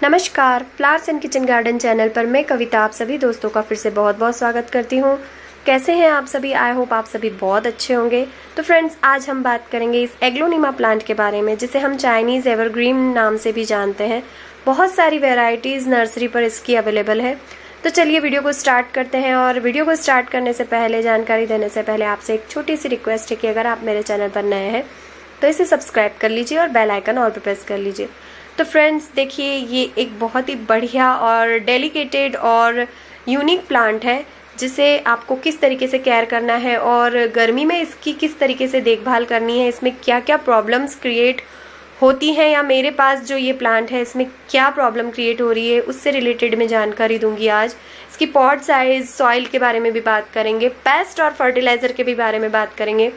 नमस्कार, flowers and kitchen garden channel पर मैं कविता आप सभी दोस्तों का फिर से बहुत बहुत स्वागत करती हूँ। कैसे हैं आप सभी? आई होप आप सभी बहुत अच्छे होंगे। तो फ्रेंड्स, आज हम बात करेंगे इस एग्लोनिमा प्लांट के बारे में, जिसे हम चाइनीज़ एवरग्रीन नाम से भी जानते हैं। बहुत सारी वेराइटीज़ नर्सरी पर इसकी अवेलेबल है। तो चलिए वीडियो को स्टार्ट करते हैं। और वीडियो को स्टार्ट करने से पहले, जानकारी देने से पहले आपसे एक छोटी सी रिक्वेस्ट है कि अगर आप मेरे चैनल पर नए हैं तो इसे सब्सक्राइब कर लीजिए और बेल आइकन ऑल पर प्रेस कर लीजिए। तो फ्रेंड्स देखिए, ये एक बहुत ही बढ़िया और डेलिकेटेड और यूनिक प्लांट है, जिसे आपको किस तरीके से केयर करना है और गर्मी में इसकी किस तरीके से देखभाल करनी है, इसमें क्या क्या प्रॉब्लम्स क्रिएट होती हैं, या मेरे पास जो ये प्लांट है इसमें क्या प्रॉब्लम क्रिएट हो रही है, उससे रिलेटेड मैं जानकारी दूंगी आज। इसकी पॉट साइज, सॉइल के बारे में भी बात करेंगे, पेस्ट और फर्टिलाइजर के भी बारे में बात करेंगे,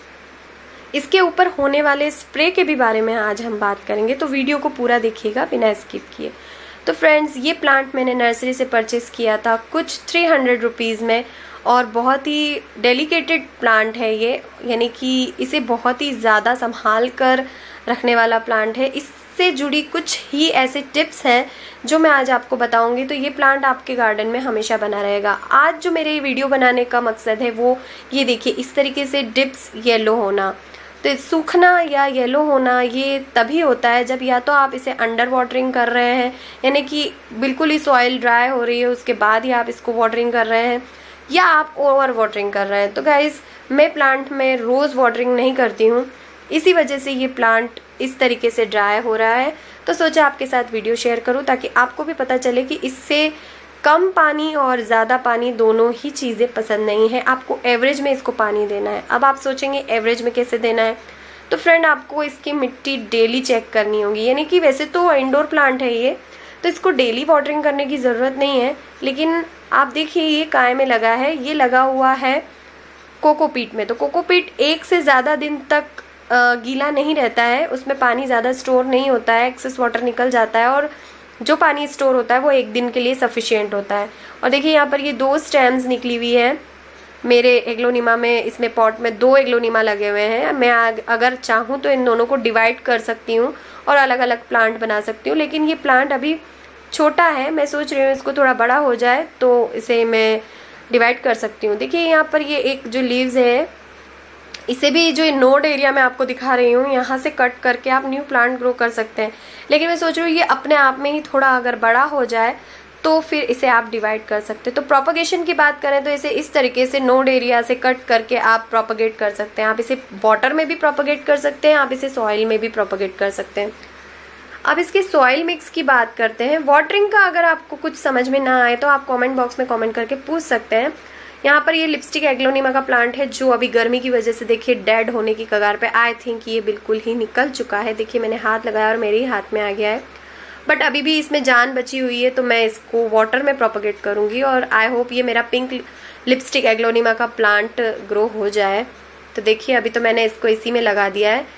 इसके ऊपर होने वाले स्प्रे के भी बारे में आज हम बात करेंगे। तो वीडियो को पूरा देखिएगा बिना स्किप किए। तो फ्रेंड्स, ये प्लांट मैंने नर्सरी से परचेस किया था कुछ 300 रुपीज़ में, और बहुत ही डेलिकेटेड प्लांट है ये, यानी कि इसे बहुत ही ज़्यादा संभाल कर रखने वाला प्लांट है। इससे जुड़ी कुछ ही ऐसे टिप्स हैं जो मैं आज आपको बताऊंगी। तो ये प्लांट आपके गार्डन में हमेशा बना रहेगा। आज जो मेरे वीडियो बनाने का मकसद है वो ये देखिए, इस तरीके से डिप्स येलो होना। तो सूखना या येलो होना ये तभी होता है जब या तो आप इसे अंडर वाटरिंग कर रहे हैं, यानी कि बिल्कुल ही सॉइल ड्राई हो रही है उसके बाद ही आप इसको वाटरिंग कर रहे हैं, या आप ओवर वाटरिंग कर रहे हैं। तो गाइस, मैं प्लांट में रोज़ वाटरिंग नहीं करती हूँ, इसी वजह से ये प्लांट इस तरीके से ड्राई हो रहा है। तो सोचा आपके साथ वीडियो शेयर करूँ ताकि आपको भी पता चले कि इससे कम पानी और ज़्यादा पानी दोनों ही चीज़ें पसंद नहीं है। आपको एवरेज में इसको पानी देना है। अब आप सोचेंगे एवरेज में कैसे देना है? तो फ्रेंड, आपको इसकी मिट्टी डेली चेक करनी होगी। यानी कि वैसे तो इंडोर प्लांट है ये, तो इसको डेली वाटरिंग करने की ज़रूरत नहीं है, लेकिन आप देखिए ये काय में लगा है, ये लगा हुआ है कोकोपीट में। तो कोकोपीट एक से ज़्यादा दिन तक गीला नहीं रहता है, उसमें पानी ज़्यादा स्टोर नहीं होता है, एक्सेस वाटर निकल जाता है, और जो पानी स्टोर होता है वो एक दिन के लिए सफिशिएंट होता है। और देखिए यहाँ पर ये 2 स्टेम्स निकली हुई है मेरे एग्लोनिमा में। इसमें पॉट में 2 एग्लोनिमा लगे हुए हैं। मैं अगर चाहूँ तो इन दोनों को डिवाइड कर सकती हूँ और अलग अलग प्लांट बना सकती हूँ, लेकिन ये प्लांट अभी छोटा है। मैं सोच रही हूँ इसको थोड़ा बड़ा हो जाए तो इसे मैं डिवाइड कर सकती हूँ। देखिए यहाँ पर ये एक जो लीव्स है, इसे भी जो नोड एरिया में आपको दिखा रही हूँ, यहाँ से कट करके आप न्यू प्लांट ग्रो कर सकते हैं। लेकिन मैं सोच रही हूँ ये अपने आप में ही थोड़ा अगर बड़ा हो जाए तो फिर इसे आप डिवाइड कर सकते हैं। तो प्रोपगेशन की बात करें तो इसे इस तरीके से नोड एरिया से कट करके आप प्रोपगेट कर सकते हैं। आप इसे वाटर में भी प्रोपगेट कर सकते हैं, आप इसे सॉइल में भी प्रोपगेट कर सकते हैं। अब इसके सॉइल मिक्स की बात करते हैं। वाटरिंग का अगर आपको कुछ समझ में ना आए तो आप कमेंट बॉक्स में कमेंट करके पूछ सकते हैं। यहाँ पर ये लिपस्टिक एग्लोनिमा का प्लांट है, जो अभी गर्मी की वजह से देखिए डेड होने की कगार पे। आई थिंक ये बिल्कुल ही निकल चुका है। देखिए मैंने हाथ लगाया और मेरे ही हाथ में आ गया है, बट अभी भी इसमें जान बची हुई है। तो मैं इसको वाटर में प्रोपगेट करूँगी और आई होप ये मेरा पिंक लिपस्टिक एग्लोनिमा का प्लांट ग्रो हो जाए। तो देखिए अभी तो मैंने इसको इसी में लगा दिया है,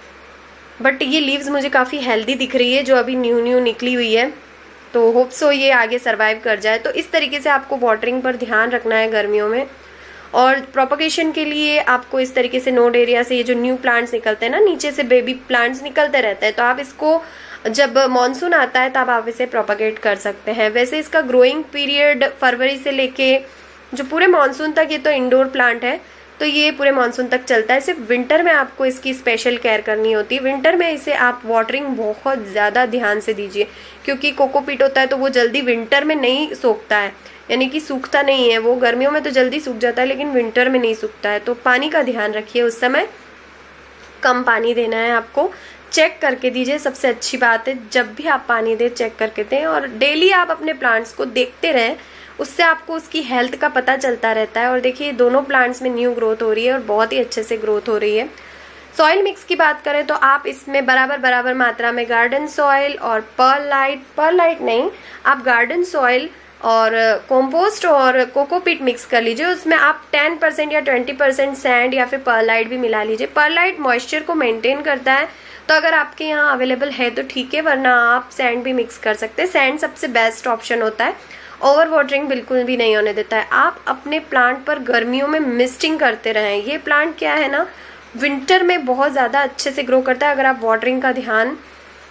बट ये लीव्स मुझे काफ़ी हेल्दी दिख रही है जो अभी न्यू निकली हुई है। तो होप सो ये आगे सरवाइव कर जाए। तो इस तरीके से आपको वाटरिंग पर ध्यान रखना है गर्मियों में। और प्रोपगेशन के लिए आपको इस तरीके से नोड एरिया से ये जो न्यू प्लांट्स निकलते हैं ना, नीचे से बेबी प्लांट्स निकलते रहते हैं, तो आप इसको जब मानसून आता है तब आप इसे प्रोपगेट कर सकते हैं। वैसे इसका ग्रोइंग पीरियड फरवरी से लेके जो पूरे मानसून तक, ये तो इंडोर प्लांट है तो ये पूरे मानसून तक चलता है। सिर्फ विंटर में आपको इसकी स्पेशल केयर करनी होती है। विंटर में इसे आप वाटरिंग बहुत ज़्यादा ध्यान से दीजिए, क्योंकि कोकोपीट होता है तो वो जल्दी विंटर में नहीं सूखता है, यानी कि सूखता नहीं है वो। गर्मियों में तो जल्दी सूख जाता है लेकिन विंटर में नहीं सूखता है। तो पानी का ध्यान रखिए, उस समय कम पानी देना है आपको। चेक करके दीजिए, सबसे अच्छी बात है जब भी आप पानी दें चेक करके दें, और डेली आप अपने प्लांट्स को देखते रहें, उससे आपको उसकी हेल्थ का पता चलता रहता है। और देखिए दोनों प्लांट्स में न्यू ग्रोथ हो रही है और बहुत ही अच्छे से ग्रोथ हो रही है। सॉइल मिक्स की बात करें तो आप इसमें बराबर मात्रा में गार्डन सॉइल और पर्लाइट नहीं, आप गार्डन सॉइल और कंपोस्ट और कोकोपीट मिक्स कर लीजिए। उसमें आप 10% या 20% सैंड या फिर पर्लाइट भी मिला लीजिए। पर्लाइट मॉइस्चर को मेंटेन करता है, तो अगर आपके यहाँ अवेलेबल है तो ठीक है, वरना आप सैंड भी मिक्स कर सकते हैं। सैंड सबसे बेस्ट ऑप्शन होता है, ओवर वाटरिंग बिल्कुल भी नहीं होने देता है। आप अपने प्लांट पर गर्मियों में मिस्टिंग करते रहें। ये प्लांट क्या है ना, विंटर में बहुत ज़्यादा अच्छे से ग्रो करता है अगर आप वाटरिंग का ध्यान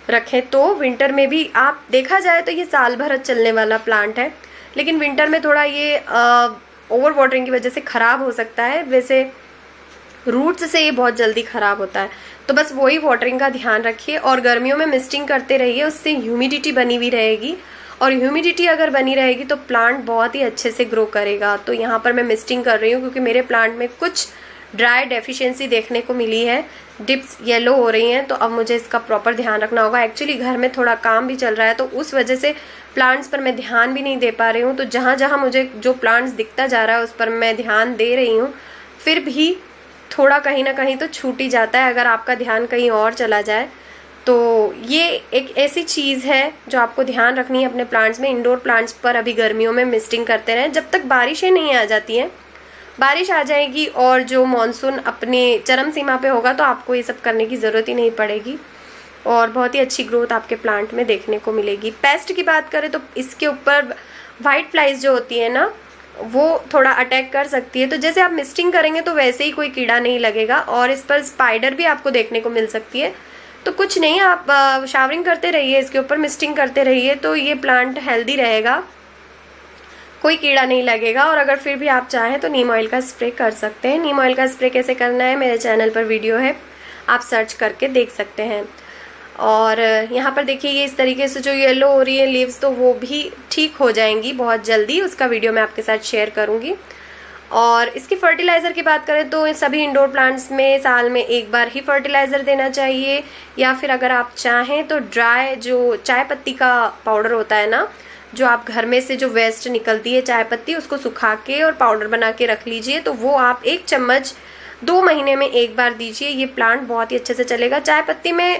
रखें तो विंटर में भी आप देखा जाए तो ये साल भर चलने वाला प्लांट है, लेकिन विंटर में थोड़ा ये ओवर वाटरिंग की वजह से ख़राब हो सकता है। वैसे रूट्स से ये बहुत जल्दी ख़राब होता है, तो बस वही वाटरिंग का ध्यान रखिए और गर्मियों में मिस्टिंग करते रहिए, उससे ह्यूमिडिटी बनी हुई रहेगी और ह्यूमिडिटी अगर बनी रहेगी तो प्लांट बहुत ही अच्छे से ग्रो करेगा। तो यहाँ पर मैं मिस्टिंग कर रही हूँ क्योंकि मेरे प्लांट में कुछ ड्राई डेफिशिएंसी देखने को मिली है, डिप्स येलो हो रही हैं, तो अब मुझे इसका प्रॉपर ध्यान रखना होगा। एक्चुअली घर में थोड़ा काम भी चल रहा है तो उस वजह से प्लांट्स पर मैं ध्यान भी नहीं दे पा रही हूँ। तो जहाँ जहाँ मुझे जो प्लांट्स दिखता जा रहा है उस पर मैं ध्यान दे रही हूँ, फिर भी थोड़ा कहीं ना कहीं तो छूट ही जाता है अगर आपका ध्यान कहीं और चला जाए। तो ये एक ऐसी चीज़ है जो आपको ध्यान रखनी है अपने प्लांट्स में। इंडोर प्लांट्स पर अभी गर्मियों में मिस्टिंग करते रहें जब तक बारिशें नहीं आ जाती हैं। बारिश आ जाएगी और जो मॉनसून अपने चरम सीमा पे होगा तो आपको ये सब करने की ज़रूरत ही नहीं पड़ेगी और बहुत ही अच्छी ग्रोथ आपके प्लांट में देखने को मिलेगी। पेस्ट की बात करें तो इसके ऊपर वाइट फ्लाइज जो होती है ना, वो थोड़ा अटैक कर सकती है, तो जैसे आप मिस्टिंग करेंगे तो वैसे ही कोई कीड़ा नहीं लगेगा। और इस पर स्पाइडर भी आपको देखने को मिल सकती है, तो कुछ नहीं, आप शावरिंग करते रहिए, इसके ऊपर मिस्टिंग करते रहिए तो ये प्लांट हेल्दी रहेगा, कोई कीड़ा नहीं लगेगा। और अगर फिर भी आप चाहें तो नीम ऑयल का स्प्रे कर सकते हैं। नीम ऑयल का स्प्रे कैसे करना है मेरे चैनल पर वीडियो है, आप सर्च करके देख सकते हैं। और यहाँ पर देखिए ये इस तरीके से जो येलो हो रही है लीव्स, तो वो भी ठीक हो जाएंगी बहुत जल्दी, उसका वीडियो मैं आपके साथ शेयर करूँगी। और इसकी फर्टिलाइज़र की बात करें तो सभी इंडोर प्लांट्स में साल में एक बार ही फर्टिलाइज़र देना चाहिए, या फिर अगर आप चाहें तो ड्राई जो चाय पत्ती का पाउडर होता है ना, जो आप घर में से जो वेस्ट निकलती है चाय पत्ती, उसको सुखा के और पाउडर बना के रख लीजिए, तो वो आप 1 चम्मच 2 महीने में एक बार दीजिए। ये प्लांट बहुत ही अच्छे से चलेगा। चाय पत्ती में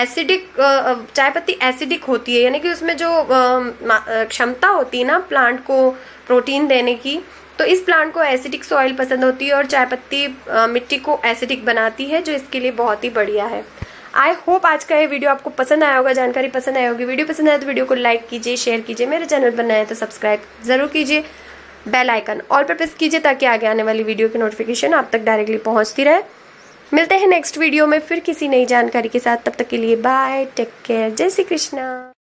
चाय पत्ती एसिडिक होती है, यानी कि उसमें जो क्षमता होती है ना प्लांट को प्रोटीन देने की, तो इस प्लांट को एसिडिक सॉइल पसंद होती है और चाय पत्ती मिट्टी को एसिडिक बनाती है, जो इसके लिए बहुत ही बढ़िया है। आई होप आज का ये वीडियो आपको पसंद आया होगा, जानकारी पसंद आई होगी। वीडियो पसंद आए तो वीडियो को लाइक कीजिए, शेयर कीजिए, मेरे चैनल पर नए तो सब्सक्राइब जरूर कीजिए, बेल आइकन ऑल पर प्रेस कीजिए ताकि आगे आने वाली वीडियो की नोटिफिकेशन आप तक डायरेक्टली पहुंचती रहे। मिलते हैं नेक्स्ट वीडियो में फिर किसी नई जानकारी के साथ, तब तक के लिए बाय, टेक केयर, जय श्री कृष्णा।